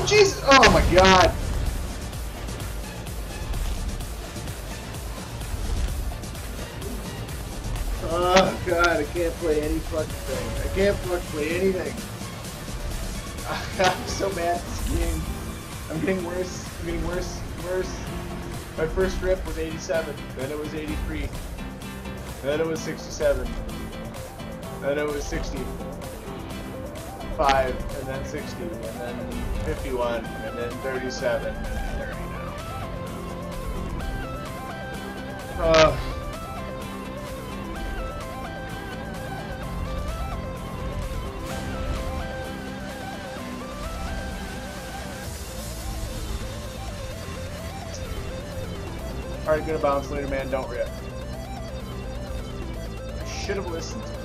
Jesus! Oh my god! Oh god, I can't play any fucking thing. I can't fucking play anything. I'm so mad at this game. I'm getting worse. I'm getting worse. Worse. My first rip was 87. Then it was 83. Then it was 67. Then it was 65. And then 60. And then 51. And then 37. And then 30 now. Alright, gonna bounce later, man. Don't rip. I should have listened.